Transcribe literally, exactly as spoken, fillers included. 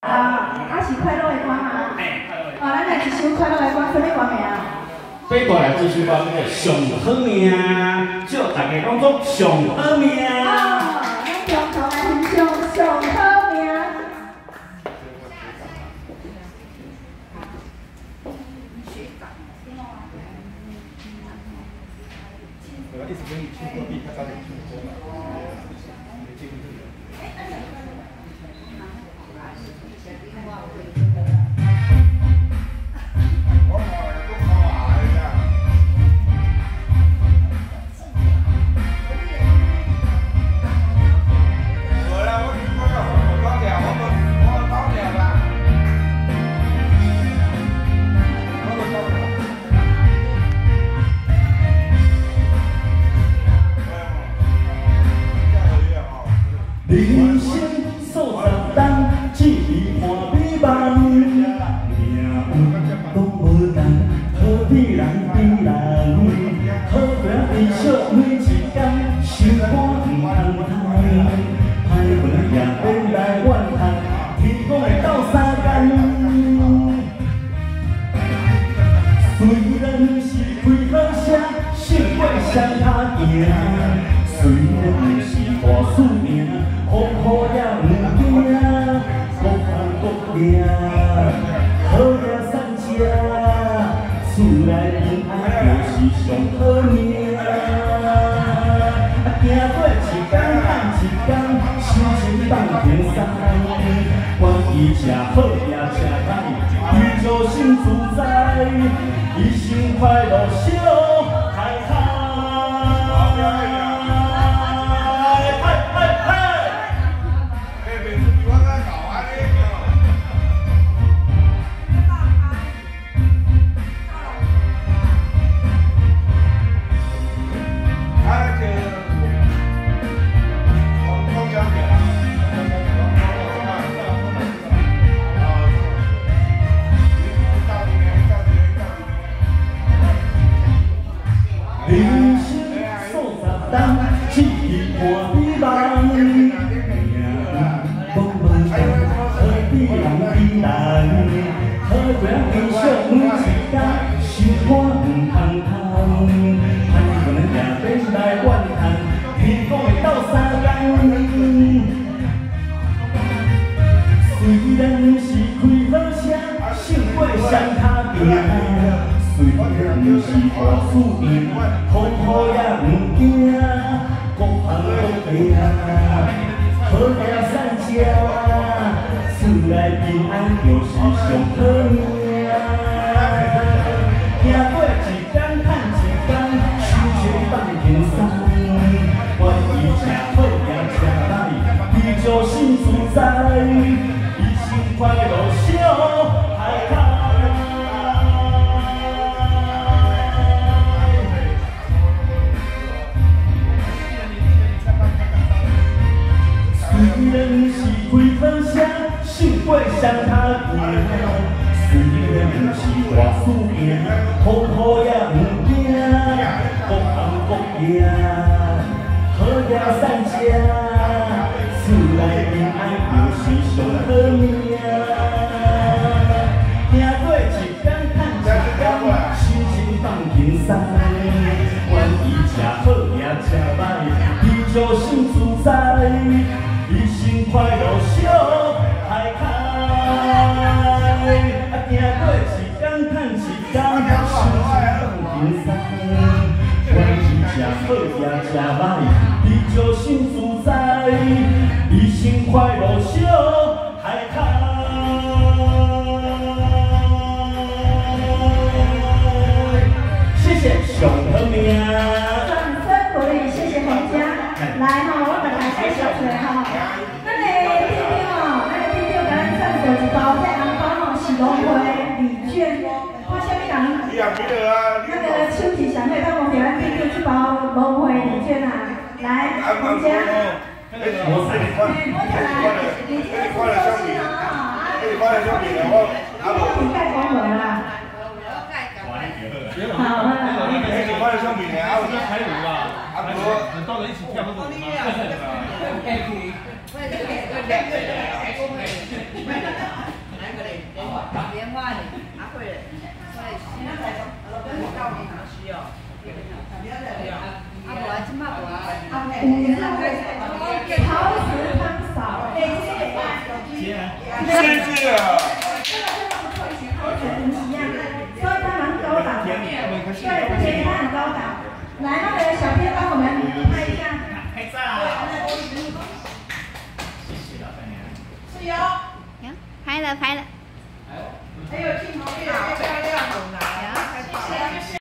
啊，啊是快乐的歌吗？哎，哦，咱来一首快乐的歌，什么歌名啊？ 飞过来这首歌叫做《上好命》，祝大家讲做上好命。 哦，咱共同来欣赏上好命。 我一直跟你去隔壁，他早点出工了，没进去。 人生数十冬，只为看美梦。命运讲无同，好比人比人，好命微笑每一天，心肝唔通通，歹运也免来怨叹，天公会斗相共。虽然是开好车，胜过双脚行，虽然是大输赢。 风雨也唔惊，各行各业，好命善车，厝内平安就是上好命。啊，行过一天看一天，心情放轻松，愿意吃好也吃歹，伊就心自在，一生快乐笑开开。 人生数十冬，只为看美梦。命运讲无同，好比人比人，好命微笑每一天，心肝唔通通，歹运也免来怨叹，天公会斗相共。虽然是开好车，胜过双脚行。 虽然是大输赢，风雨也唔惊，各行各业，好命善车，厝内平安就是上好命。行过一天看一天，心情放轻松，愿意吃好也吃歹，伊就心自在，一生快乐笑开开。 虽然是开好车，胜过双脚行。虽然是大输赢，风雨也唔惊。各行各业，好命善车，厝内平安就是上好命。行过一天看一天，心情放轻松，愿意吃好也吃歹，伊就心自在。 一生快乐笑开开，啊，行过一天看一天，心情放轻松。愿意吃好也吃歹，伊就心自在。一生快乐笑开开。谢谢上好命。 掌声鼓励，谢谢洪家。来哈，我们来介绍一下哈。 咱的弟弟哦，咱的弟弟给咱送过一包，这红包吼是龙会礼券，看什么人？那个手气上好，咱讲给咱弟弟这包龙会礼券啊，来，洪家。我来，你这是做事哦，啊，你盖光文啦。好啊。 你发的相片呢？啊，我这排舞啊，啊，我们到了一起跳那种吗？ 我也是两个两个人，还是啊，阿慧嘞，所以现在在到底哪需要？啊，无啊，即摆无啊。 五十陶瓷汤勺，哎，这些也爱。 谢谢啊。 这个真的不错，以前陶瓷不一样，所以它蛮高档的。对，不便宜，它很高档。来，那个小编帮我们拍一下。 拍照。 是哟。 拍了拍了。